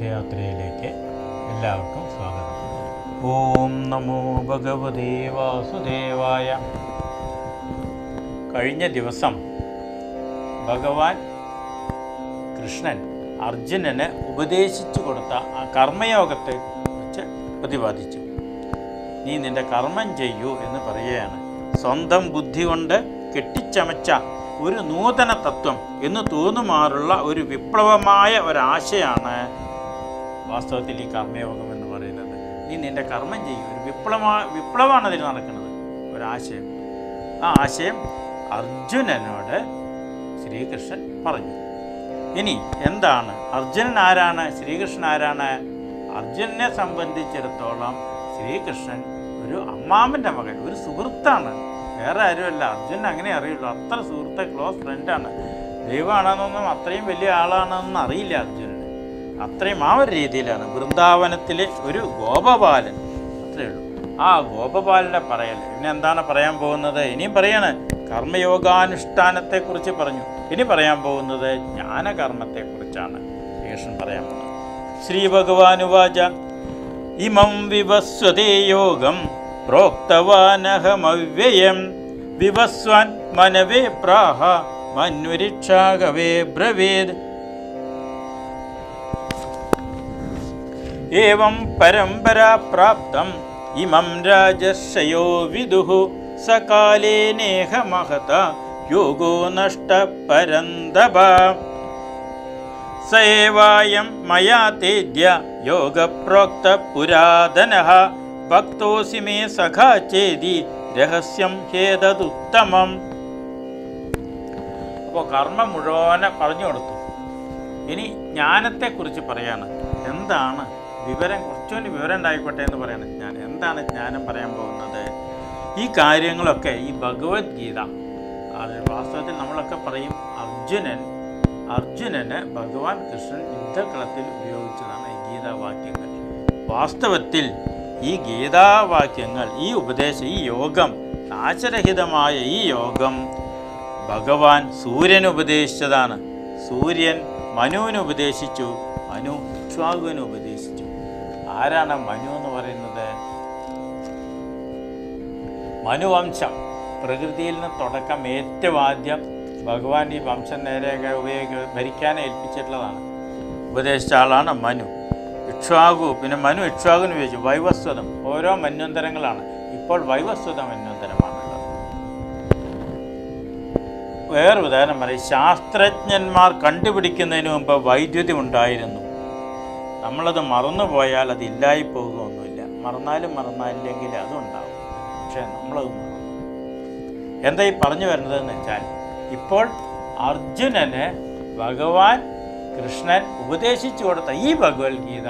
തീർത്ഥയാത്രയിലേക്ക് എല്ലാവർക്കും സ്വാഗതം. ഓം നമോ ഭഗവതേ വാസുദേവായ. കഴിഞ്ഞ ദിവസം ഭഗവാൻ കൃഷ്ണൻ അർജുനന് ഉപദേശിച്ചു കൊടുത്ത ആ കർമ്മയോഗത്തെ കുറിച്ച് പ്രതിപാദിച്ചു. നീ നിന്റെ കർമ്മം ചെയ്യൂ എന്ന് പറയുകയാണ്. സ്വന്തം ബുദ്ധി കൊണ്ട് കെട്ടിച്ചമച്ച ഒരു നൂതന തത്വം എന്ന് തോന്നുമാറുള്ള ഒരു വിപ്ലവമായ ഒരാശയാണ് വാസ്തവത്തിൽ ഈ കർമ്മയോഗം എന്ന് പറയുന്നത്. നീ നിന്റെ കർമ്മം ചെയ്യും. ഒരു വിപ്ലവമാണ് അതിൽ നടക്കുന്നത്, ഒരാശയം. ആ ആശയം അർജുനനോട് ശ്രീകൃഷ്ണൻ പറഞ്ഞു. ഇനി എന്താണ് അർജുനൻ ആരാണ്, ശ്രീകൃഷ്ണൻ ആരാണ്? അർജുനനെ സംബന്ധിച്ചിടത്തോളം ശ്രീകൃഷ്ണൻ ഒരു അമ്മാമൻ്റെ മകൻ, ഒരു സുഹൃത്താണ്, വേറെ ആരുമല്ല. അർജുനൻ അങ്ങനെ അറിയുള്ളൂ. അത്ര സുഹൃത്തെ, ക്ലോസ് ഫ്രണ്ടാണ്. ദൈവമാണെന്നൊന്നും അത്രയും വലിയ ആളാണെന്നൊന്നും അറിയില്ല അർജുനന്. അത്രയും ആ ഒരു രീതിയിലാണ്. വൃന്ദാവനത്തിലെ ഒരു ഗോപബാലൻ, അത്രയേ ഉള്ളൂ. ആ ഗോപബാലനെ പറയൽ. ഇനി എന്താണ് പറയാൻ പോകുന്നത്? ഇനിയും പറയാണ്. കർമ്മയോഗാനുഷ്ഠാനത്തെക്കുറിച്ച് പറഞ്ഞു. ഇനി പറയാൻ പോകുന്നത് ജ്ഞാനകർമ്മത്തെക്കുറിച്ചാണ് കൃഷ്ണൻ പറയാൻ പോകുന്നത്. ശ്രീ ഭഗവാനുവാച ഇമം വിവസ്വതേ യോഗം പ്രോക്തവാനഹമവ്യയം വിവസ്വാൻ മനവേ പ്രാഹ മന്വരിക്ഷാകവേ ബ്രവീദ്. ഏവം പരമ്പരാ പ്രാപ്തം ഇമം രാജർഷയോ വിദുഃ സകാലേ നേഹ മഹത യോഗോ നഷ്ട പരന്തപ സേവായം മയാ തേദ്യ യോഗപ്രോക്ത പുരാതനഃ ഭക്തോസി മേ സഖാ ചേതി രഹസ്യം ഹേതദുത്തമം. അപ്പോൾ കർമ്മം മുഴുവനെ പറഞ്ഞു കൊടുത്തു. ഇനി ജ്ഞാനത്തെക്കുറിച്ച് പറയാണ്. എന്താണ് വിവരം? കുറച്ചുകൂടി വിവരം ഉണ്ടായിക്കോട്ടെ എന്ന് പറയണം. എന്താണ് ജ്ഞാനം പറയാൻ പോകുന്നത്? ഈ കാര്യങ്ങളൊക്കെ ഈ ഭഗവത്ഗീത, വാസ്തവത്തിൽ നമ്മളൊക്കെ പറയും അർജുനന് ഭഗവാൻ കൃഷ്ണൻ യുദ്ധകളത്തിൽ ഉപയോഗിച്ചതാണ് ഈ ഗീതാവാക്യങ്ങൾ. വാസ്തവത്തിൽ ഈ ഗീതാവാക്യങ്ങൾ, ഈ ഉപദേശം, ഈ യോഗം, നാശരഹിതമായ ഈ യോഗം ഭഗവാൻ സൂര്യന് ഉപദേശിച്ചതാണ്. സൂര്യൻ മനുവിന് ഉപദേശിച്ചു, മനു ഇക്ഷ്വാകുവിന് ഉപദേശിച്ചു. ആരാണ് മനു എന്ന് പറയുന്നത്? മനുവംശം, പ്രകൃതിയിൽ നിന്ന് തുടക്കം. ഏറ്റവും ആദ്യം ഭഗവാൻ ഈ വംശം നേരെ ഭരിക്കാൻ ഏൽപ്പിച്ചിട്ടുള്ളതാണ്. ഉപദേശിച്ച ആളാണ് മനു. ഇക്ഷ്വാകു, പിന്നെ മനു ഇക്ഷ്വാകുവിന് ഉപയോഗിച്ചു. വൈവസ്വതം, ഓരോ മന്വന്തരങ്ങളാണ്. ഇപ്പോൾ വൈവസ്വത മന്വന്തരമാണുള്ളത്. വേറെ ഉദാഹരണം പറയും. ശാസ്ത്രജ്ഞന്മാർ കണ്ടുപിടിക്കുന്നതിന് മുമ്പ് വൈദ്യുതി ഉണ്ടായിരുന്നു. നമ്മളത് മറന്നുപോയാൽ അത് ഇല്ലായി പോകുകയൊന്നുമില്ല. മറന്നാലില്ലെങ്കിൽ അതുണ്ടാവും. പക്ഷേ നമ്മളത് മറന്നു. എന്താ ഈ പറഞ്ഞു വരുന്നതെന്ന് വെച്ചാൽ, ഇപ്പോൾ അർജുനന് ഭഗവാൻ കൃഷ്ണൻ ഉപദേശിച്ചു കൊടുത്ത ഈ ഭഗവത്ഗീത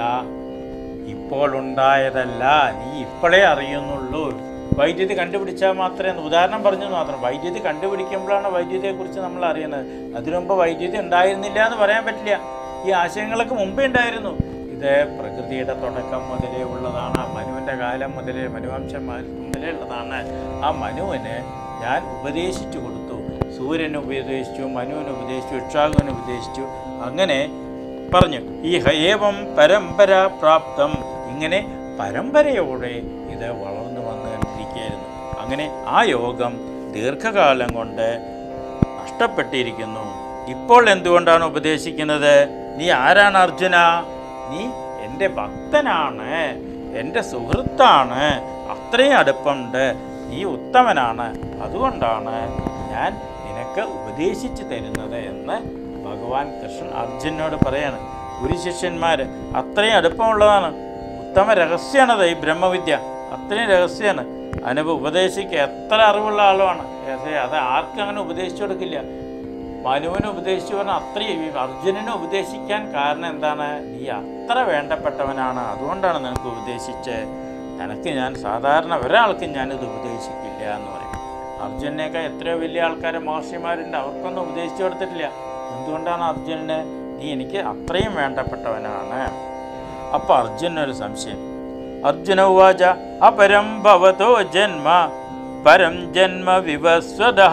ഇപ്പോൾ ഉണ്ടായതല്ല, നീ ഇപ്പോഴേ അറിയുന്നുള്ളൂ. വൈദ്യുതി കണ്ടുപിടിച്ചാൽ മാത്രമേ, ഉദാഹരണം പറഞ്ഞു മാത്രം, വൈദ്യുതി കണ്ടുപിടിക്കുമ്പോഴാണ് വൈദ്യുതിയെക്കുറിച്ച് നമ്മൾ അറിയുന്നത്. അതിനുമുമ്പ് വൈദ്യുതി ഉണ്ടായിരുന്നില്ല എന്ന് പറയാൻ പറ്റില്ല. ഈ ആശയങ്ങളൊക്കെ മുമ്പേ ഉണ്ടായിരുന്നു. ഇത് പ്രകൃതിയുടെ തുടക്കം മുതലേ ഉള്ളതാണ്. മനുവിൻ്റെ കാലം മുതലേ, മനുവംശം മുതലേ ഉള്ളതാണ്. ആ മനുവിന് ഞാൻ ഉപദേശിച്ചു കൊടുത്തു. സൂര്യന് ഉപദേശിച്ചു, മനുവിന് ഉപദേശിച്ചു, ഇക്ഷ്വാകുവിന് ഉപദേശിച്ചു. അങ്ങനെ പറഞ്ഞു. ഈ ഏവം പരമ്പരാ പ്രാപ്തം, ഇങ്ങനെ പരമ്പരയോടെ ഇത് വളർന്നു വന്നു കണ്ടിരിക്കുകയായിരുന്നു. അങ്ങനെ ആ യോഗം ദീർഘകാലം കൊണ്ട് നഷ്ടപ്പെട്ടിരിക്കുന്നു. ഇപ്പോൾ എന്തുകൊണ്ടാണ് ഉപദേശിക്കുന്നത്? നീ ആരാണ് അർജുന? നീ എൻ്റെ ഭക്തനാണ്, എൻ്റെ സുഹൃത്താണ്, അത്രയും അടുപ്പമുണ്ട്, നീ ഉത്തമനാണ്, അതുകൊണ്ടാണ് ഞാൻ നിനക്ക് ഉപദേശിച്ചു തരുന്നത് എന്ന് ഭഗവാൻ കൃഷ്ണൻ അർജുനോട് പറയാണ്. ഗുരുശിഷ്യന്മാർ അത്രയും അടുപ്പമുള്ളതാണ്. ഉത്തമ രഹസ്യമാണത്. ഈ ബ്രഹ്മവിദ്യ അത്രയും രഹസ്യമാണ്. ഉപദേശിക്കുക എത്ര അറിവുള്ള ആളുമാണ്. അത് ആർക്കും അങ്ങനെ ഉപദേശിച്ചു കൊടുക്കില്ല. മനുവിന് ഉപദേശിച്ചു പറഞ്ഞാൽ അത്രയും. അർജുനന് ഉപദേശിക്കാൻ കാരണം എന്താണ്? നീ അത്ര വേണ്ടപ്പെട്ടവനാണ്, അതുകൊണ്ടാണ് നിനക്ക് ഉപദേശിച്ച്. നിനക്ക് ഞാൻ സാധാരണ ഒരാൾക്കും ഞാനിത് ഉപദേശിക്കില്ല എന്ന് പറയും. അർജുനേക്കാൾ എത്രയോ വലിയ ആൾക്കാരെ, മഹർഷിമാരുണ്ട്, അവർക്കൊന്നും ഉപദേശിച്ചു കൊടുത്തിട്ടില്ല. എന്തുകൊണ്ടാണ് അർജുനന്? നീ എനിക്ക് അത്രയും വേണ്ടപ്പെട്ടവനാണ്. അപ്പം അർജുനൊരു സംശയം. അർജുന ഉവാച അപരം ഭവതോ ജന്മ പരം ജന്മ വിവസ്വതഃ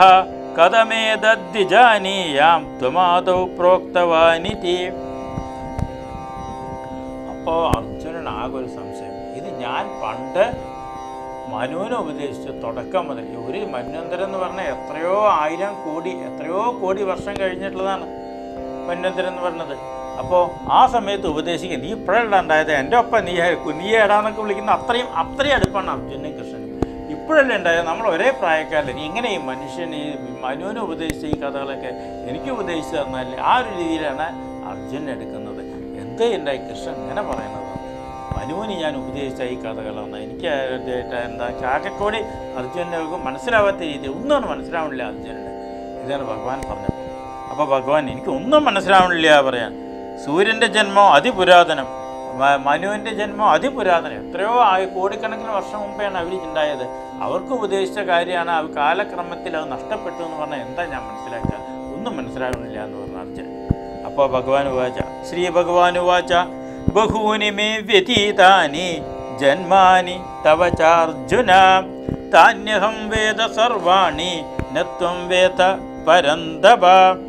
കഥമേതദ്വിജാനീയാം ത്വമാദൗ പ്രോക്തവാനിതി. അപ്പോൾ അർജുനൻ ആകെ ഒരു സംശയം, ഇത് ഞാൻ പണ്ട് മനുവിനെ ഉപദേശിച്ചു തുടക്കം മുതൽ. ഒരു മന്വന്തരം എന്ന് പറഞ്ഞാൽ എത്രയോ കോടി വർഷം കഴിഞ്ഞിട്ടുള്ളതാണ് മന്വന്തരം എന്ന് പറഞ്ഞത്. അപ്പോൾ ആ സമയത്ത് ഉപദേശിക്കുക, നീ ഇപ്പോഴല്ല ഉണ്ടായത്, എൻ്റെ ഒപ്പം നീ ഏടാന്നൊക്കെ വിളിക്കുന്ന അത്രയും അടുപ്പാണ് അർജുനും കൃഷ്ണനും. ഇപ്പോഴല്ലേ ഉണ്ടായത്, നമ്മൾ ഒരേ പ്രായക്കാരല്ലേ, നീ ഇങ്ങനെ ഈ മനുഷ്യൻ ഈ മനുവിനെ ഉപദേശിച്ച ഈ കഥകളൊക്കെ എനിക്ക് ഉപദേശിച്ചു തന്നാലേ, ആ ഒരു രീതിയിലാണ് അർജുനൻ എടുക്കുന്നത്. എന്ത് ഉണ്ടായി കൃഷ്ണൻ ഇങ്ങനെ പറയുന്നത്, മനുവിന് ഞാൻ ഉപദേശിച്ച ഈ കഥകളാണ് എനിക്ക് എന്താ ചാകക്കോടി അർജുനന് മനസ്സിലാവാത്ത രീതി ഒന്നും മനസ്സിലാവണില്ല അർജുനന്. ഇതാണ് ഭഗവാൻ പറഞ്ഞത്. അപ്പോൾ ഭഗവാൻ എനിക്ക് ഒന്നും മനസ്സിലാവണില്ല പറയാൻ. സൂര്യൻ്റെ ജന്മം അതിപുരാതനം, മനുവിൻ്റെ ജന്മം അതിപുരാതനം, എത്രയോ കോടിക്കണക്കിന് വർഷം മുമ്പെയാണ് അവർ ഉണ്ടായത്. അവർക്ക് ഉപദേശിച്ച കാര്യമാണ്, അവർ കാലക്രമത്തിൽ അത് നഷ്ടപ്പെട്ടു എന്ന് പറഞ്ഞാൽ എന്താ ഞാൻ മനസ്സിലാക്കുക, ഒന്നും മനസ്സിലാവണില്ല എന്ന് പറഞ്ഞ അർജുനൻ. അപ്പോൾ ഭഗവാൻ ഉവാച, ശ്രീ ഭഗവാൻ ഉവാച, ബഹൂനി മേ വ്യതീതാനി ജന്മാനി തവ ചാർജുന താന്യഹം വേദ സർവാണി നത്വം വേദ പരന്തപ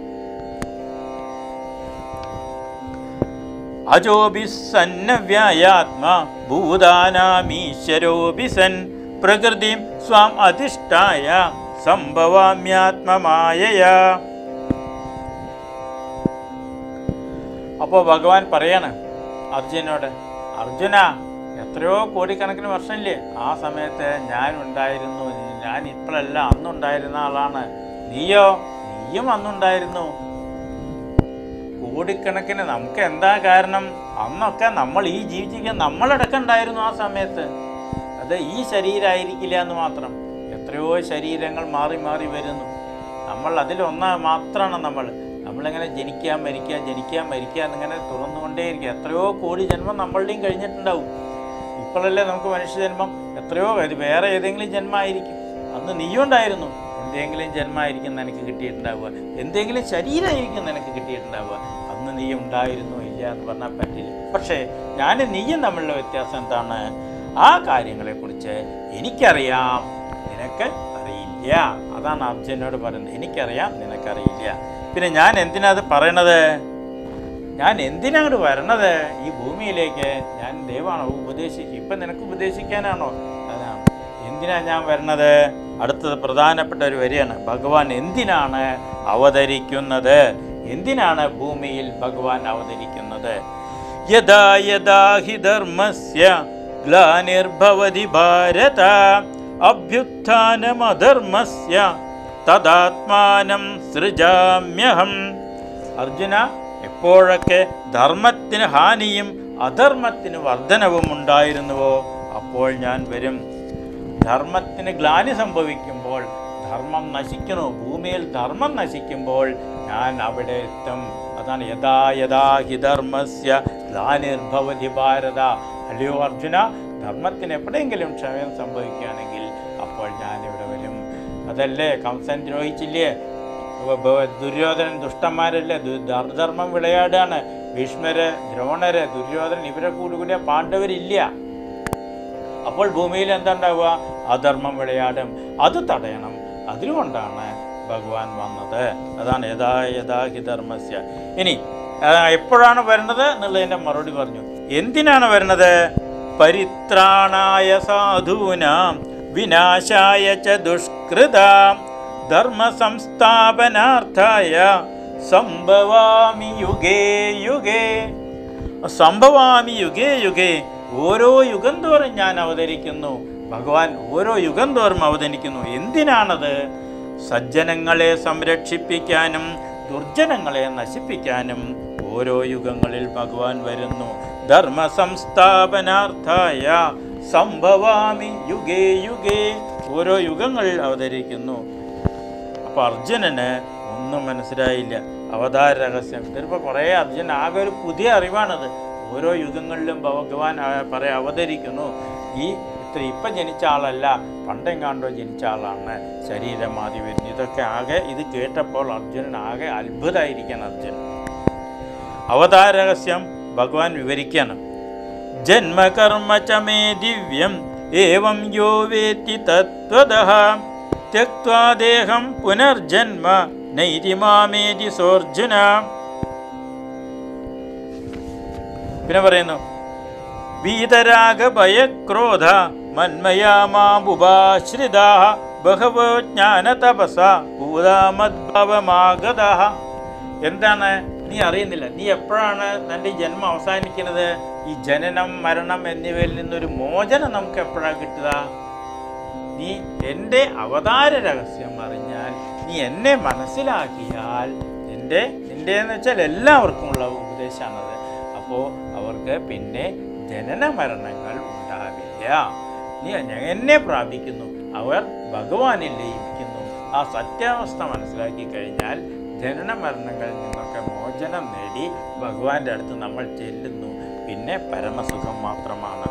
അജോബി സന്നവ്യായാത്മാ ഭൂതാനാമീശ്വരോബി സൻ പ്രകൃതിം സ്വാം അധിഷ്ഠായ സംഭവാമ്യാത്മമായയാ. അപ്പോൾ ഭഗവാൻ പറയാണ് അർജുനോട്, അർജുന, എത്രയോ കോടിക്കണക്കിന് വർഷമില്ലേ, ആ സമയത്ത് ഞാൻ ഉണ്ടായിരുന്നു, ഞാൻ ഇപ്പോഴല്ല അന്നുണ്ടായിരുന്ന ആളാണ്. നീയും അന്നുണ്ടായിരുന്നു. കോടിക്കണക്കിന് നമുക്ക് എന്താ കാരണം, അന്നൊക്കെ നമ്മൾ ഈ ജീവിച്ചിരിക്കാൻ നമ്മളടക്കം ഉണ്ടായിരുന്നു ആ സമയത്ത്. അത് ഈ ശരീരമായിരിക്കില്ല എന്ന് മാത്രം, എത്രയോ ശരീരങ്ങൾ മാറി മാറി വരുന്നു. നമ്മൾ അതിലൊന്ന് മാത്രമാണ് നമ്മളിങ്ങനെ ജനിക്കാൻ മരിക്കുക എന്നിങ്ങനെ തുറന്നുകൊണ്ടേയിരിക്കുക. എത്രയോ കോടി ജന്മം നമ്മളുടെയും കഴിഞ്ഞിട്ടുണ്ടാവും. ഇപ്പോഴല്ലേ നമുക്ക് മനുഷ്യജന്മം, എത്രയോ വേറെ ഏതെങ്കിലും ജന്മമായിരിക്കും. അന്ന് നീയുണ്ടായിരുന്നു, എന്തെങ്കിലും ജന്മമായിരിക്കും നിനക്ക് കിട്ടിയിട്ടുണ്ടാവുക, എന്തെങ്കിലും ശരീരമായിരിക്കും നിനക്ക് കിട്ടിയിട്ടുണ്ടാവുക. അന്ന് നീ ഉണ്ടായിരുന്നു ഇല്ല എന്ന് പറഞ്ഞാൽ പറ്റില്ല. പക്ഷേ ഞാനും നീയും തമ്മിലുള്ള വ്യത്യാസം എന്താണ്, ആ കാര്യങ്ങളെക്കുറിച്ച് എനിക്കറിയാം, നിനക്ക് അറിയില്ല. അതാണ് അർജുനോട് പറയുന്നത്, എനിക്കറിയാം, നിനക്കറിയില്ല. പിന്നെ ഞാൻ എന്തിനാ അത് പറയണത്, ഞാൻ എന്തിനാണ് വരണത് ഈ ഭൂമിയിലേക്ക്, ഞാൻ ദൈവമാണോ ഉപദേശിച്ച്, ഇപ്പം നിനക്ക് ഉപദേശിക്കാനാണോ, അതാണ് എന്തിനാ ഞാൻ വരണത്. അടുത്തത് പ്രധാനപ്പെട്ട ഒരു വരിയാണ്, ഭഗവാൻ എന്തിനാണ് അവതരിക്കുന്നത്, എന്തിനാണ് ഭൂമിയിൽ ഭഗവാൻ അവതരിക്കുന്നത്. യദാ യദാ ഹി ധർമ്മസ്യ ഗ്ലാനിർഭവതി ഭാരത അഭ്യുത്ഥാനമധർമ്മസ്യ തദാത്മാനം സൃജാമ്യഹം. അർജുന, എപ്പോഴൊക്കെ ധർമ്മത്തിന് ഹാനിയും അധർമ്മത്തിന് വർധനവും ഉണ്ടായിരുന്നുവോ അപ്പോൾ ഞാൻ വരും. ധർമ്മത്തിന് ഗ്ലാനി സംഭവിക്കുമ്പോൾ, ധർമ്മം നശിക്കുന്നു, ഭൂമിയിൽ ധർമ്മം നശിക്കുമ്പോൾ ഞാൻ അവിടെ എത്തും. അതാണ് യഥാ യഥാ ഹി ധർമ്മസ്യ ഗ്ലാനിർഭവതി ഭാരത. അല്ലയോ അർജുന, ധർമ്മത്തിന് എപ്പോഴെങ്കിലും ക്ഷയം സംഭവിക്കുകയാണെങ്കിൽ അപ്പോൾ ഞാനിവിടെ വരും. അതല്ലേ കംസൻ ദ്രോഹിച്ചില്ലേ, ദുര്യോധനൻ ദുഷ്ടന്മാരല്ലേ, ധർമ്മം വിളയാടാണ്. ഭീഷ്മര്, ദ്രോണര്, ദുര്യോധനൻ ഇവരെ കൂടിയ പാണ്ഡവരില്ല. അപ്പോൾ ഭൂമിയിൽ എന്താ ഉണ്ടാവുക, അധർമ്മം വിളയാടും. അത് തടയണം, അതിനുകൊണ്ടാണ് ഭഗവാൻ വന്നത്. അതാണ് യഥാ യഥാ ഹി ധർമ്മസ്യ. ഇനി എപ്പോഴാണ് വരുന്നത് എന്നുള്ളതിൻ്റെ മറുപടി പറഞ്ഞു. എന്തിനാണ് വരുന്നത്, പരിത്രാണായ സാധൂനാം വിനാശായ ച ദുഷ്കൃതാം ധർമ്മ സംസ്ഥാപനാർത്ഥായ സംഭവാമി യുഗേ യുഗേ. സംഭവാമി യുഗേ യുഗേ, ഓരോ യുഗം തോറും ഞാൻ അവതരിക്കുന്നു. ഭഗവാൻ ഓരോ യുഗം തോറും അവതരിക്കുന്നു. എന്തിനാണത്, സജ്ജനങ്ങളെ സംരക്ഷിപ്പിക്കാനും ദുർജനങ്ങളെ നശിപ്പിക്കാനും ഓരോ യുഗങ്ങളിൽ ഭഗവാൻ വരുന്നു. ധർമ്മ സംസ്ഥാപനാർത്ഥായ സംഭവാമി യുഗേ യുഗേ, ഓരോ യുഗങ്ങളിൽ അവതരിക്കുന്നു. അപ്പോൾ അർജുനന് ഒന്നും മനസ്സിലായില്ല അവതാര രഹസ്യം. ഇതിപ്പോൾ കുറേ അർജുനൻ ആകെ ഒരു പുതിയ അറിവാണത്. ഓരോ യുഗങ്ങളിലും ഭഗവാൻ അവതരിക്കുന്നു. ഇപ്പം ജനിച്ച ആളല്ല, പണ്ടെങ്ങാണ്ടോ ജനിച്ച ആളാണ്, ശരീരമാതി വരുന്നു. ഇതൊക്കെ ആകെ ഇത് കേട്ടപ്പോൾ അർജുനൻ ആകെ അത്ഭുതമായിരിക്കണം. അർജുനൻ അവതാര രഹസ്യം ഭഗവാൻ വിവരിക്കണം. ജന്മകർമ്മ ച മേ ദിവ്യം ഏവം യോ വേത്തി തത്വതഃ ത്യക്ത്വാ ദേഹം പുനർജന്മ നൈതി മാമേതി സോർജുന. പിന്നെ പറയുന്നു, വീതരാഗഭയക്രോധ മന്മയാമാബുഭാശ്രിതാ ബഹവോ ജ്ഞാനതപസ ഭൂതാമദ്ഭവമാഗത. എന്താണ് നീ അറിയുന്നില്ല? നീ എപ്പോഴാണ് തൻ്റെ ജന്മം അവസാനിക്കുന്നത്? ഈ ജനനം മരണം എന്നിവയിൽ നിന്നൊരു മോചനം നമുക്ക് എപ്പോഴാണ് കിട്ടുക? നീ എൻ്റെ അവതാര രഹസ്യം അറിഞ്ഞാൽ, നീ എന്നെ മനസ്സിലാക്കിയാൽ, നിൻ്റെന്ന് വെച്ചാൽ എല്ലാവർക്കുമുള്ള ഉപദേശമാണത്. അപ്പോൾ അവർക്ക് പിന്നെ ജനന മരണങ്ങൾ ഉണ്ടാവില്ല. നീ എന്നെ പ്രാപിക്കുന്നു, അവർ ഭഗവാനിൽ ലയിക്കുന്നു. ആ സത്യാവസ്ഥ മനസ്സിലാക്കി കഴിഞ്ഞാൽ ജനന മരണങ്ങളിൽ നിന്നൊക്കെ മോചനം നേടി ഭഗവാന്റെ അടുത്ത് നമ്മൾ ചെല്ലുന്നു. പിന്നെ പരമസുഖം മാത്രമാണ്.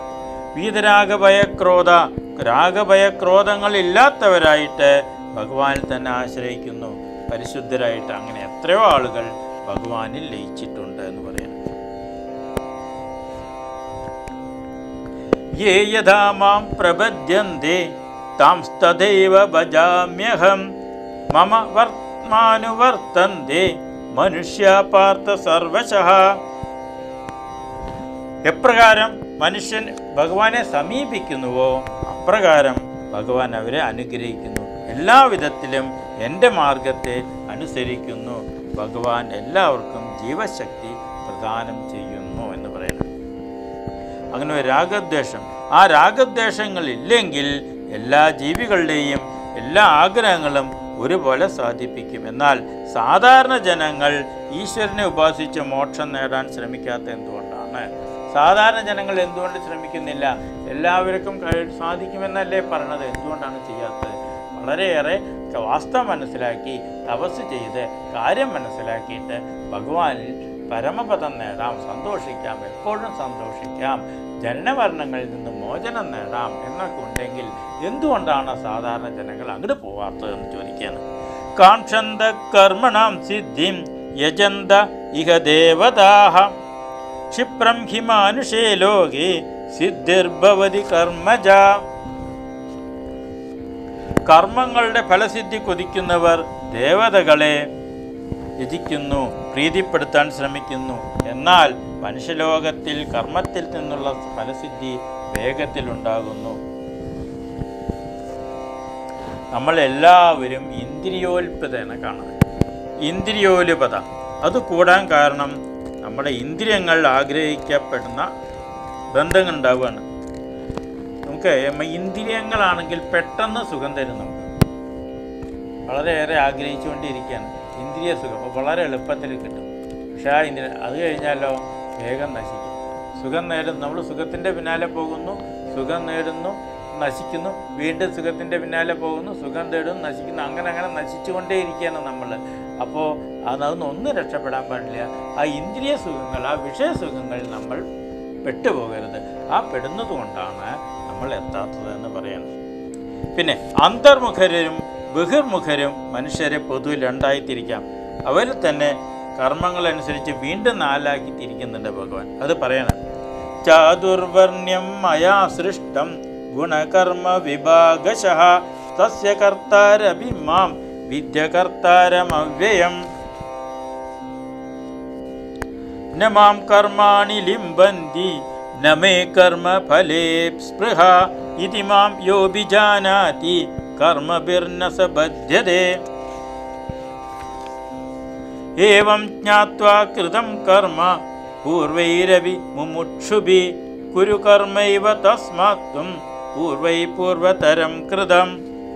രാഗഭയക്രോധങ്ങൾ ഇല്ലാത്തവരായിട്ട് ഭഗവാനിൽ തന്നെ ആശ്രയിക്കുന്നു, പരിശുദ്ധരായിട്ട്. അങ്ങനെ എത്രയോ ആളുകൾ ഭഗവാനിൽ ലയിച്ചിട്ടുണ്ട് എന്ന് പറയുന്നു. യേ യഥാ മാം പ്രപദ്യന്തെ താംസ്തഥൈവ ഭജാമ്യഹം മമ വർത്തമാനുവർത്തന്തെ മനുഷ്യാ പാർത്ഥ സർവശഃ. എപ്രകാരം മനുഷ്യൻ ഭഗവാനെ സമീപിക്കുന്നുവോ അപ്രകാരം ഭഗവാൻ അവരെ അനുഗ്രഹിക്കുന്നു. എല്ലാവിധത്തിലും എൻ്റെ മാർഗത്തെ അനുസരിക്കുന്നു. ഭഗവാൻ എല്ലാവർക്കും ജീവശക്തി പ്രദാനം ചെയ്യുന്നു എന്ന് പറയുന്നു. അങ്ങനെ ഒരു രാഗദ്വേഷം, ആ രാഗദ്വേഷങ്ങളില്ലെങ്കിൽ എല്ലാ ജീവികളുടെയും എല്ലാ ആഗ്രഹങ്ങളും ഒരുപോലെ സാധിപ്പിക്കും. എന്നാൽ സാധാരണ ജനങ്ങൾ ഈശ്വരനെ ഉപാസിച്ച് മോക്ഷം നേടാൻ ശ്രമിക്കാത്ത എന്തുകൊണ്ടാണ്? സാധാരണ ജനങ്ങൾ എന്തുകൊണ്ട് ശ്രമിക്കുന്നില്ല? എല്ലാവർക്കും സാധിക്കുമെന്നല്ലേ പറഞ്ഞത്? എന്തുകൊണ്ടാണ് ചെയ്യാത്തത്? വളരെയേറെ വാസ്തവം മനസ്സിലാക്കി തപസ് ചെയ്ത് കാര്യം മനസ്സിലാക്കിയിട്ട് ഭഗവാനിൽ പരമപദം നേടാം, സന്തോഷിക്കാം, എപ്പോഴും സന്തോഷിക്കാം, ജനനമരണങ്ങളിൽ നിന്ന് മോചനം നേടാം എന്നൊക്കെ ഉണ്ടെങ്കിൽ എന്തുകൊണ്ടാണ് സാധാരണ ജനങ്ങൾ അങ്ങോട്ട് പോവാത്തതെന്ന് ചോദിക്കുകയാണ്. കാംക്ഷന്ത കർമ്മണാം സിദ്ധിം യജന്ത ഇഹ ദേവതാഹ ക്ഷിപ്രം ഹി മാനുഷേ ലോകേ സിദ്ധിർഭവതി കർമ്മജ. കർമ്മങ്ങളുടെ ഫലസിദ്ധി കൊതിക്കുന്നവർ ദേവതകളെ യജിക്കുന്നു, പ്രീതിപ്പെടുത്താൻ ശ്രമിക്കുന്നു. എന്നാൽ മനുഷ്യലോകത്തിൽ കർമ്മത്തിൽ നിന്നുള്ള ഫലസിദ്ധി വേഗത്തിലുണ്ടാകുന്നു. നമ്മളെല്ലാവരും ഇന്ദ്രിയോൽപതയാണ് കാണുന്നത്. ഇന്ദ്രിയോലുപത അത് കൂടാൻ കാരണം നമ്മുടെ ഇന്ദ്രിയങ്ങൾ ആഗ്രഹിക്കപ്പെടുന്ന ബന്ധങ്ങൾ ഉണ്ടാവുകയാണ്. നമുക്ക് ഇന്ദ്രിയങ്ങളാണെങ്കിൽ പെട്ടെന്ന് സുഖം തരും. നമുക്ക് വളരെയേറെ ആഗ്രഹിച്ചുകൊണ്ടിരിക്കുകയാണ് ഇന്ദ്രിയ സുഖം, വളരെ എളുപ്പത്തിൽ കിട്ടും. പക്ഷേ ആ അത് കഴിഞ്ഞാലോ വേഗം നശിക്കും. സുഖം നേടുന്നു, നമ്മൾ സുഖത്തിൻ്റെ പിന്നാലെ പോകുന്നു, സുഖം നേടുന്നു, നശിക്കുന്നു, വീണ്ടും സുഖത്തിൻ്റെ പിന്നാലെ പോകുന്നു, സുഖം തേടുന്നു, നശിക്കുന്നു. അങ്ങനെ നശിച്ചുകൊണ്ടേ ഇരിക്കുകയാണ് നമ്മൾ. അപ്പോൾ അതൊന്നും രക്ഷപ്പെടാൻ പാടില്ല. ആ ഇന്ദ്രിയ സുഖങ്ങൾ, ആ വിഷയസുഖങ്ങൾ നമ്മൾ പെട്ടുപോകരുത്. ആ പെടുന്നത് കൊണ്ടാണ് നമ്മൾ എത്താത്തത് എന്ന് പറയുന്നത്. പിന്നെ അന്തർമുഖരും ബഹിർമുഖരും മനുഷ്യരെ പൊതുവിൽ രണ്ടായി തിരിക്കാം. അവർ തന്നെ കർമ്മങ്ങളനുസരിച്ച് വീണ്ടും നാലാക്കി തിരിക്കുന്നുണ്ട് ഭഗവാൻ. അത് പറയണം. ചാതുർവർണ്യം മയാ സൃഷ്ടം ഗുണകർമ്മ വിഭാഗശഃ തസ്യ കർത്താരപി മാം വിദ്യകർത്താരമവ്യയം ന മാം കർമാണി ലിംബന്തി ന മേ കർമ്മ ഫലേ സ്പൃഹ ഇതി മാം യോഭിജാനാതി കർമ്മഭിർന സ ബധ്യതേ. ഏവം ജ്ഞാത്വാ കൃതം കർമ്മ പൂർവൈരവി മുമുക്ഷുഭി കുരു കർമ്മൈവ തസ്മാത് ത്വം പൂർവൈ പൂർവതരം കൃതം.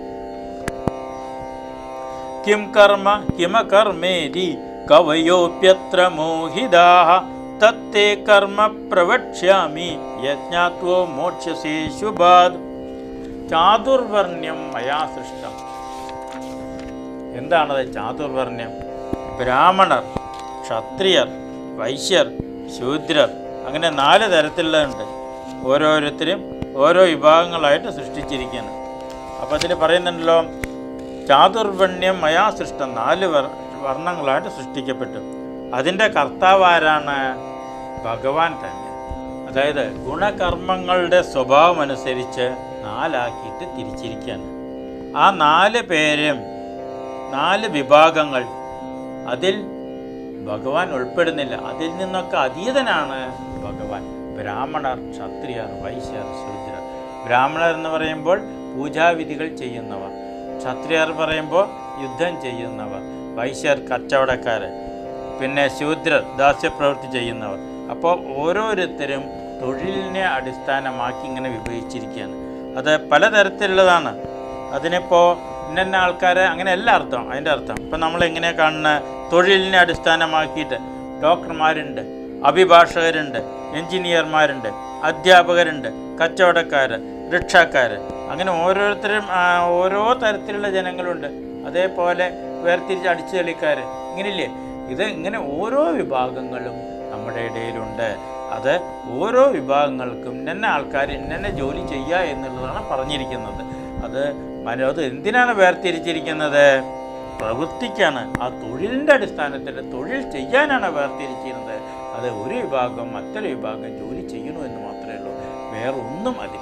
കിം കർമ്മ കിമകർമ്മേതി കവയോപ്യത്ര മോഹിതാഃ തത്തേ കർമ്മ പ്രവക്ഷ്യാമി യജ്ഞാത്വോ മോക്ഷ്യസേ ശുഭാത്. ചാതുർവർണ്യം മയാ സൃഷ്ടം. എന്താണത് ചാതുർവർണ്യം? ബ്രാഹ്മണർ, ക്ഷത്രിയർ, വൈശ്യർ, ശൂദ്രർ, അങ്ങനെ 4 തരത്തിലുള്ളതുണ്ട്. ഓരോരുത്തരും ഓരോ വിഭാഗങ്ങളായിട്ട് സൃഷ്ടിച്ചിരിക്കുകയാണ്. അപ്പോൾ അതിൽ പറയുന്നുണ്ടല്ലോ, ചാതുർവർണ്യം മയാ സൃഷ്ടം, 4 വർണ്ണങ്ങളായിട്ട് സൃഷ്ടിക്കപ്പെട്ടു. അതിൻ്റെ കർത്താവ് ആരാണ്? ഭഗവാൻ തന്നെ. അതായത് ഗുണകർമ്മങ്ങളുടെ സ്വഭാവം അനുസരിച്ച് 4 ആക്കിയിട്ട് തിരിച്ചിരിക്കുകയാണ്. ആ 4 പേരും 4 വിഭാഗങ്ങൾ അതിൽ ഭഗവാൻ ഉൾപ്പെടുന്നില്ല. അതിൽ നിന്നൊക്കെ അതീതനാണ് ഭഗവാൻ. ബ്രാഹ്മണർ, ക്ഷത്രിയർ, വൈശ്യർ, ശൂദ്രർ. ബ്രാഹ്മണർ എന്ന് പറയുമ്പോൾ പൂജാവിധികൾ ചെയ്യുന്നവർ, ക്ഷത്രിയർ പറയുമ്പോൾ യുദ്ധം ചെയ്യുന്നവർ, വൈശ്യർ കച്ചവടക്കാർ, പിന്നെ ശൂദ്രർ ദാസ്യപ്രവൃത്തി ചെയ്യുന്നവർ. അപ്പോൾ ഓരോരുത്തരും തൊഴിലിനെ അടിസ്ഥാനമാക്കി ഇങ്ങനെ വിഭജിച്ചിരിക്കുകയാണ്. അത് പലതരത്തിലുള്ളതാണ്. അതിനിപ്പോൾ ഇന്ന ആൾക്കാരെ അങ്ങനെയല്ല അർത്ഥം. അതിൻ്റെ അർത്ഥം ഇപ്പം നമ്മളെങ്ങനെയാണ് കാണുന്നത്? തൊഴിലിനെ അടിസ്ഥാനമാക്കിയിട്ട് ഡോക്ടർമാരുണ്ട്, അഭിഭാഷകരുണ്ട്, എൻജിനീയർമാരുണ്ട്, അധ്യാപകരുണ്ട്, കച്ചവടക്കാർ, റിക്ഷക്കാർ, അങ്ങനെ ഓരോരുത്തരും ഓരോ തരത്തിലുള്ള ജനങ്ങളുണ്ട്. അതേപോലെ വേർതിരിച്ച് അടിച്ചു തെളിക്കാർ, ഇങ്ങനെയില്ലേ? ഇത് ഇങ്ങനെ ഓരോ വിഭാഗങ്ങളും നമ്മുടെ ഇടയിലുണ്ട്. അത് ഓരോ വിഭാഗങ്ങൾക്കും ഇന്ന ആൾക്കാർ ഇന്ന ജോലി ചെയ്യുക എന്നുള്ളതാണ് പറഞ്ഞിരിക്കുന്നത്. അത് എന്തിനാണ് വേർതിരിച്ചിരിക്കുന്നത്? പ്രവൃത്തിക്കാണ്. ആ തൊഴിലിൻ്റെ അടിസ്ഥാനത്തിൽ തൊഴിൽ ചെയ്യാനാണ് വേർതിരിച്ചിരുന്നത്. അത് ഒരു വിഭാഗം മറ്റൊരു വിഭാഗം ജോലി ചെയ്യണു എന്ന് മാത്രമേ ഉള്ളൂ, വേറൊന്നും അതിലില്ല.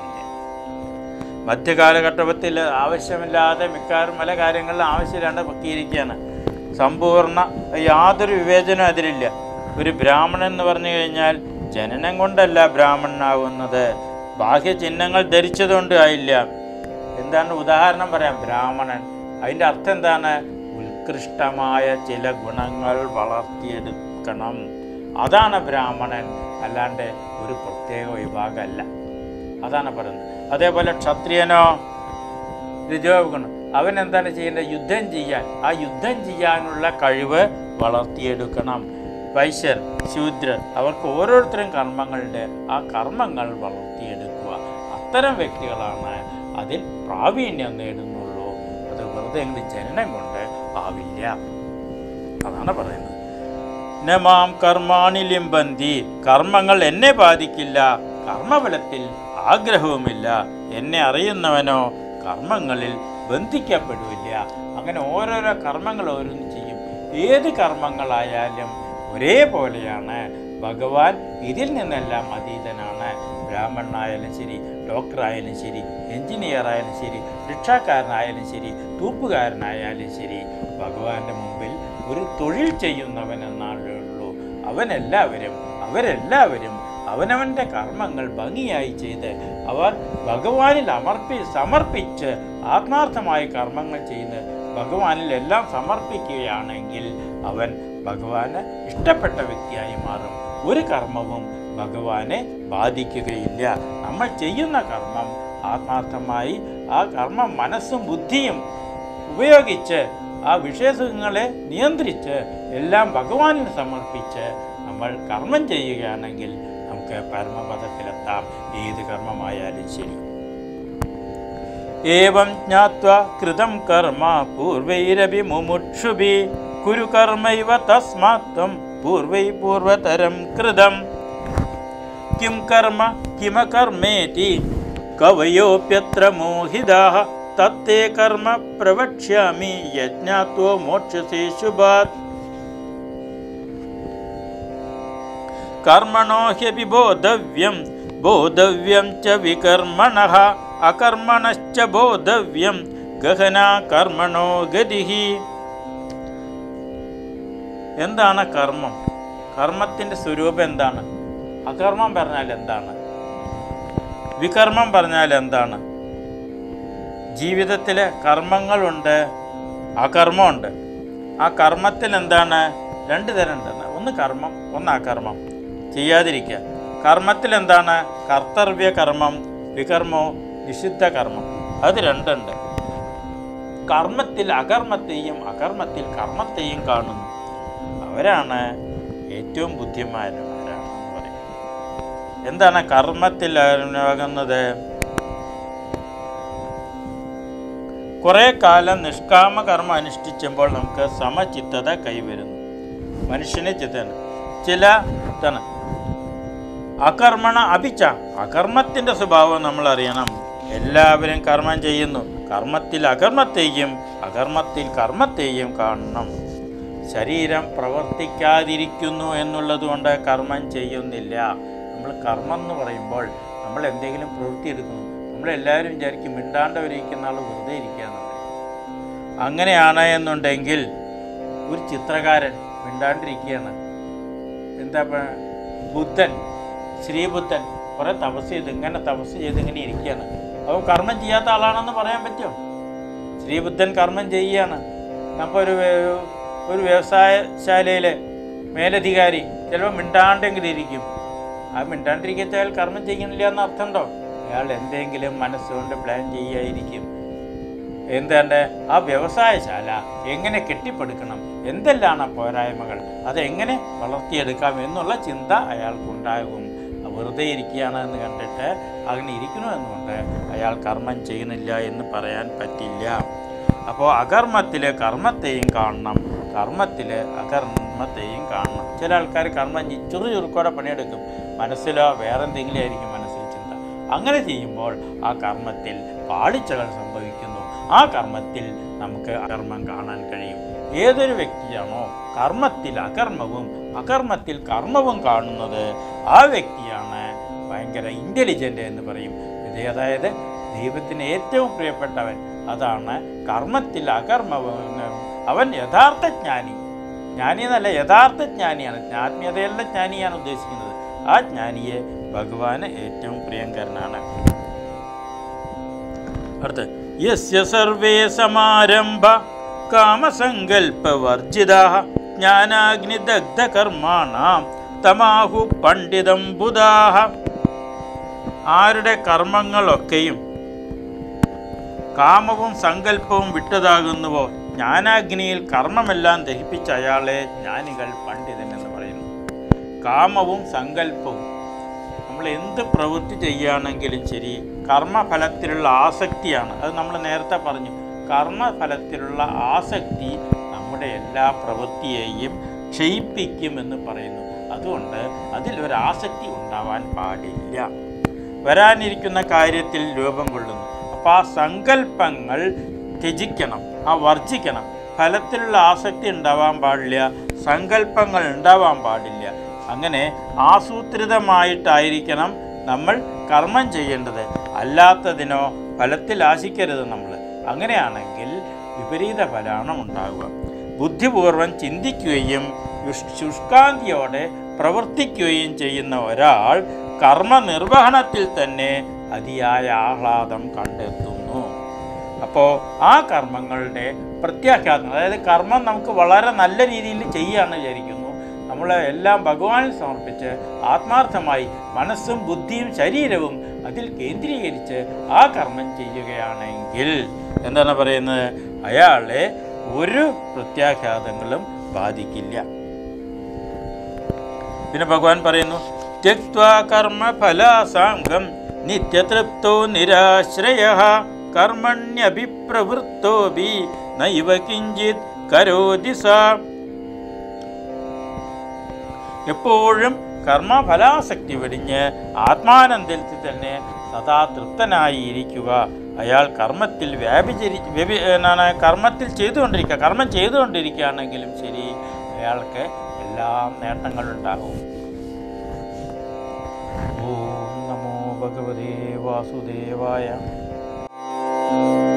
മധ്യകാലഘട്ടത്തിൽ ആവശ്യമില്ലാതെ മിക്കവാറും പല കാര്യങ്ങളിലും ആവശ്യമില്ലാണ്ട് പക്കിയിരിക്കുകയാണ്. സമ്പൂർണ്ണ യാതൊരു വിവേചനവും അതിലില്ല. ഒരു ബ്രാഹ്മണൻ എന്ന് പറഞ്ഞു കഴിഞ്ഞാൽ ജനനം കൊണ്ടല്ല ബ്രാഹ്മണനാവുന്നത്, ബാഹ്യ ചിഹ്നങ്ങൾ ധരിച്ചതുകൊണ്ട് ആയില്ല. എന്താണ് ഉദാഹരണം പറയാം? ബ്രാഹ്മണൻ, അതിൻ്റെ അർത്ഥം എന്താണ്? ഉത്കൃഷ്ടമായ ചില ഗുണങ്ങൾ വളർത്തിയെടുക്കണം, അതാണ് ബ്രാഹ്മണൻ, അല്ലാണ്ട് ഒരു പ്രത്യേക വിഭാഗമല്ല. അതാണ് പറയുന്നത്. അതേപോലെ ക്ഷത്രിയനോ രജോഗുണം, അവൻ എന്താണ് ചെയ്യേണ്ടത്? യുദ്ധം ചെയ്യാൻ. ആ യുദ്ധം ചെയ്യാനുള്ള കഴിവ് വളർത്തിയെടുക്കണം. വൈശ്യർ, ശൂദ്രർ, അവർക്ക് ഓരോരുത്തരും കർമ്മങ്ങളുണ്ട്. ആ കർമ്മങ്ങൾ വളർത്തിയെടുക്കുക. അത്തരം വ്യക്തികളാണ് അതിൽ പ്രാവീണ്യം നേടുന്നുള്ളൂ. അത് വെറുതെ എങ്കിലും ജനനം കൊണ്ട് ആവില്ല. അതാണ് പറയുന്നത്. നമാം കർമാണി ലിംബന്തി, കർമ്മങ്ങൾ എന്നെ ബാധിക്കില്ല, കർമ്മഫലത്തിൽ ആഗ്രഹവുമില്ല. എന്നെ അറിയുന്നവനോ കർമ്മങ്ങളിൽ ബന്ധിക്കപ്പെടില്ല. അങ്ങനെ ഓരോരോ കർമ്മങ്ങൾ ഓരോന്നും ചെയ്യും. ഏത് കർമ്മങ്ങളായാലും ഒരേപോലെയാണ്. ഭഗവാൻ ഇതിൽ നിന്നെല്ലാം അതീതനാണ്. ബ്രാഹ്മണനായാലും ശരി, ഡോക്ടറായാലും ശരി, എൻജിനീയറായാലും ശരി, റിക്ഷാക്കാരനായാലും ശരി, തൂപ്പുകാരനായാലും ശരി, ഭഗവാന്റെ മുമ്പിൽ ഒരു തൊഴിൽ ചെയ്യുന്നവനെന്നാണേ ഉള്ളൂ. അവരെല്ലാവരും അവനവൻ്റെ കർമ്മങ്ങൾ ഭംഗിയായി ചെയ്ത് അവർ ഭഗവാനിൽ സമർപ്പിച്ച് ആത്മാർത്ഥമായ കർമ്മങ്ങൾ ചെയ്ത് ഭഗവാനിൽ എല്ലാം സമർപ്പിക്കുകയാണെങ്കിൽ അവൻ ഭഗവാന് ഇഷ്ടപ്പെട്ട വ്യക്തിയായി മാറും. ഒരു കർമ്മവും ഭഗവാനെ ബാധിക്കുകയില്ല. നമ്മൾ ചെയ്യുന്ന കർമ്മം ആത്മാർത്ഥമായി ആ കർമ്മം മനസ്സും ബുദ്ധിയും ഉപയോഗിച്ച് ആ വിഷയസുഖങ്ങളെ നിയന്ത്രിച്ച് എല്ലാം ഭഗവാനിന് സമർപ്പിച്ച് നമ്മൾ കർമ്മം ചെയ്യുകയാണെങ്കിൽ നമുക്ക് പരമപദത്തിലെത്താം. ഏത് കർമ്മമായാലും ശരി. ഏവം ജ്ഞാത്വാ കൃതം കർമ്മ പൂർവൈരപി മുമുക്ഷുഭി കുരു കർമ്മൈവ തസ്മാത്വം പൂർവതരം കൃതം കിം കർമ്മ കിമകർമ്മേതി കവയോപ്യത്ര മോഹിതാഃ തത്തേ കർമ്മ പ്രവക്ഷ്യാമി യജ്ഞാത്വോ മോക്ഷസേ ശുഭാത്. കർമ്മണോ ഹ്യപി ബോധവ്യം ച വികർമ്മണഃ അകർമ്മണശ്ച ബോധവ്യം ഗഹനാ കർമ്മണോ ഗതിഃ. എന്താണ് കർമ്മം? കർമ്മത്തിൻ്റെ സ്വരൂപം എന്താണ്? അകർമ്മം പറഞ്ഞാൽ എന്താണ്? വികർമ്മം പറഞ്ഞാൽ എന്താണ്? ജീവിതത്തിൽ കർമ്മങ്ങളുണ്ട്, അകർമ്മമുണ്ട്. ആ കർമ്മത്തിൽ എന്താണ്? രണ്ട് തരം ഉണ്ട്. ഒന്ന് കർമ്മം, ഒന്ന് അകർമ്മം. ചെയ്യാതിരിക്കുക. കർമ്മത്തിൽ എന്താണ്? കർത്തവ്യ കർമ്മം, വികർമ്മവും നിഷിദ്ധ കർമ്മം. അത് രണ്ടുണ്ട്. കർമ്മത്തിൽ അകർമ്മത്തെയും അകർമ്മത്തിൽ കർമ്മത്തെയും കാണുന്നു. അവരാണ് ഏറ്റവും ബുദ്ധിമാന്മാരാണെന്ന് പറയും. എന്താണ് കർമ്മത്തിൽ ആകുന്നത്? കുറേ കാലം നിഷ്കാമ കർമ്മം അനുഷ്ഠിച്ചുമ്പോൾ നമുക്ക് സമചിത്തത കൈവരുന്നു. മനുഷ്യനെ ചില അകർമ്മണ അഭിച്ച, അകർമ്മത്തിൻ്റെ സ്വഭാവം നമ്മൾ അറിയണം. എല്ലാവരും കർമ്മം ചെയ്യുന്നു. കർമ്മത്തിൽ അകർമ്മത്തെയും അകർമ്മത്തിൽ കർമ്മത്തെയും കാണണം. ശരീരം പ്രവർത്തിക്കാതിരിക്കുന്നു എന്നുള്ളത് കൊണ്ട് കർമ്മം ചെയ്യുന്നില്ല. നമ്മൾ കർമ്മം എന്ന് പറയുമ്പോൾ നമ്മൾ എന്തെങ്കിലും പ്രവൃത്തി എടുക്കുന്നു. നമ്മളെല്ലാവരും വിചാരിക്കും മിണ്ടാണ്ടവരിക്കുന്ന ആൾ വെറുതെ ഇരിക്കുകയെന്ന്. അങ്ങനെയാണ് എന്നുണ്ടെങ്കിൽ ഒരു ചിത്രകാരൻ മിണ്ടാണ്ടിരിക്കുകയാണ്. എന്താ ബുദ്ധൻ ശ്രീബുദ്ധൻ കുറേ തപസ് ചെയ്ത് ഇങ്ങനെ ഇരിക്കുകയാണ്. അപ്പോൾ കർമ്മം ചെയ്യാത്ത ആളാണെന്ന് പറയാൻ പറ്റുമോ? ശ്രീബുദ്ധൻ കർമ്മം ചെയ്യുകയാണ്. അപ്പോൾ ഒരു വ്യവസായശാലയിലെ മേലധികാരി ചിലപ്പോൾ മിണ്ടാണ്ടെങ്കിലും ഇരിക്കും. ആ മിണ്ടാണ്ടിരിക്കച്ച അയാൾ കർമ്മം ചെയ്യണില്ല എന്ന് അർത്ഥമുണ്ടോ? അയാൾ എന്തെങ്കിലും മനസ്സുകൊണ്ട് പ്ലാൻ ചെയ്യായിരിക്കും. എന്താണ് ആ വ്യവസായശാല എങ്ങനെ കെട്ടിപ്പടുക്കണം, എന്തെല്ലാം പോരായ്മകൾ, അതെങ്ങനെ വളർത്തിയെടുക്കാം എന്നുള്ള ചിന്ത അയാൾക്കുണ്ടാകും. വെറുതെ ഇരിക്കുകയാണ് എന്ന് കണ്ടിട്ട് അങ്ങനെ ഇരിക്കണു എന്നുകൊണ്ട് അയാൾ കർമ്മം ചെയ്യുന്നില്ല എന്ന് പറയാൻ പറ്റില്ല. അപ്പോൾ അകർമ്മത്തിൽ കർമ്മത്തെയും കാണണം, കർമ്മത്തിൽ അകർമ്മത്തെയും കാണണം. ചില ആൾക്കാർ കർമ്മം ചുറുചുറുക്കോടെ പണിയെടുക്കും, മനസ്സിലോ വേറെ എന്തെങ്കിലും ആയിരിക്കും മനസ്സിൽ ചിന്ത. അങ്ങനെ ചെയ്യുമ്പോൾ ആ കർമ്മത്തിൽ പാളിച്ചകൾ സംഭവിക്കുന്നു. ആ കർമ്മത്തിൽ നമുക്ക് അകർമ്മം കാണാൻ കഴിയും. ഏതൊരു വ്യക്തിയാണോ കർമ്മത്തിൽ അകർമ്മവും അകർമ്മത്തിൽ കർമ്മവും കാണുന്നത്, ആ വ്യക്തിയാണ് ഭയങ്കര ഇൻ്റലിജൻ്റ് എന്ന് പറയും. അതായത് ദൈവത്തിന് ഏറ്റവും പ്രിയപ്പെട്ടവൻ. അതാണ് കർമ്മത്തിൽ അകർമ്മവും. അവൻ യഥാർത്ഥ ജ്ഞാനി. ജ്ഞാനി എന്നല്ല, യഥാർത്ഥ ജ്ഞാനിയാണ്. ആത്മീയതയുള്ള ജ്ഞാനിയാണ് ഉദ്ദേശിക്കുന്നത്. ആ ജ്ഞാനിയെ ഭഗവാന് ഏറ്റവും പ്രിയങ്കരനാണ്. അടുത്ത് യസ്യ സർവേ സമാരംഭ കാമസങ്കൽപ്പവർജിതാഃ ജ്ഞാനാഗ്നിദഗ്ധകർമാണാം തമാഹു പണ്ഡിതം ബുധാഃ. ആരുടെ കർമ്മങ്ങളൊക്കെയും കാമവും സങ്കല്പവും വിട്ടതാകുന്നുവോ ജ്ഞാനാഗ്നിയിൽ കർമ്മമെല്ലാം ദഹിപ്പിച്ച അയാളെ ജ്ഞാനികൾ പണ്ഡിതൻ എന്ന് പറയുന്നു. കാമവും സങ്കല്പവും, നമ്മൾ എന്ത് പ്രവൃത്തി ചെയ്യുകയാണെങ്കിലും ശരി, കർമ്മഫലത്തിലുള്ള ആസക്തിയാണ്. അത് നമ്മൾ നേരത്തെ പറഞ്ഞു. കർമ്മഫലത്തിലുള്ള ആസക്തി നമ്മുടെ എല്ലാ പ്രവൃത്തിയെയും ക്ഷയിപ്പിക്കുമെന്ന് പറയുന്നു. അതുകൊണ്ട് അതിലൊരാസക്തി ഉണ്ടാവാൻ പാടില്ല. വരാനിരിക്കുന്ന കാര്യത്തിൽ രൂപം കൊള്ളുന്നു. അപ്പോൾ ആ സങ്കല്പങ്ങൾ ത്യജിക്കണം, വർജിക്കണം. ഫലത്തിലുള്ള ആസക്തി ഉണ്ടാവാൻ പാടില്ല, സങ്കല്പങ്ങൾ ഉണ്ടാവാൻ പാടില്ല. അങ്ങനെ ആസൂത്രിതമായിട്ടായിരിക്കണം നമ്മൾ കർമ്മം ചെയ്യേണ്ടത്. അല്ലാത്തതിനോ ഫലത്തിൽ ആശിക്കരുത് നമ്മൾ. അങ്ങനെയാണെങ്കിൽ വിപരീത ഫലമാണ് ഉണ്ടാവുക. ബുദ്ധിപൂർവം ചിന്തിക്കുകയും ശുഷ്കാന്തിയോടെ പ്രവർത്തിക്കുകയും ചെയ്യുന്ന ഒരാൾ കർമ്മനിർവഹണത്തിൽ തന്നെ അതിയായ ആഹ്ലാദം കണ്ടെത്തുന്നു. അപ്പോൾ ആ കർമ്മങ്ങളുടെ പ്രത്യാഘാതങ്ങൾ, അതായത് കർമ്മം നമുക്ക് വളരെ നല്ല രീതിയിൽ ചെയ്യുകയാണെന്ന് വിചാരിക്കുന്നു, നമ്മൾ എല്ലാം ഭഗവാനിൽ സമർപ്പിച്ച് ആത്മാർത്ഥമായി മനസ്സും ബുദ്ധിയും ശരീരവും അതിൽ കേന്ദ്രീകരിച്ച് ആ കർമ്മം ചെയ്യുകയാണെങ്കിൽ എന്താണ് പറയുന്നത്? അയാളെ ഒരു പ്രത്യാഘാതങ്ങളും ബാധിക്കില്ല. പിന്നെ ഭഗവാൻ പറയുന്നു, ത്യക്ത്വാ കർമ്മഫലാസാംഗം നിത്യതൃപ്തോ നിരാശ്രയഃ കർമ്മണ്യഭിപ്രവൃത്തോപി നൈവ കിഞ്ചിത് കരോതി സ. എപ്പോഴും കർമ്മഫലാസക്തി വെടിഞ്ഞ് ആത്മാനന്ദത്തിൽ തന്നെ സദാ തൃപ്തനായിരിക്കുക. അയാൾ കർമ്മത്തിൽ കർമ്മം ചെയ്തുകൊണ്ടിരിക്കുകയാണെങ്കിലും ശരി, അയാൾക്ക് എല്ലാ നേട്ടങ്ങളുണ്ടാകും. ഓം നമോ ഭഗവതേ വാസുദേവായ.